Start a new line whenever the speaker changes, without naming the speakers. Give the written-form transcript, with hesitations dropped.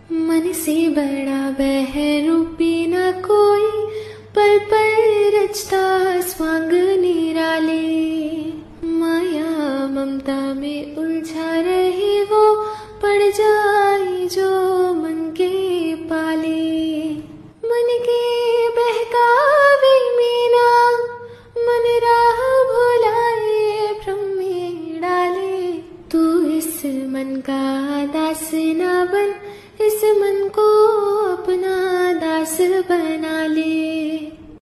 मन से बड़ा बहरूपी न कोई, पल पल रचता स्वांग निराले। माया ममता में उलझा रहे वो, पड़ जाए जो मन के पाले। मन के बहकावे मीना, मन राह भुलाए भ्रम में डाले। तू इस मन का दास ना बन, इस मन को अपना दास बना ले।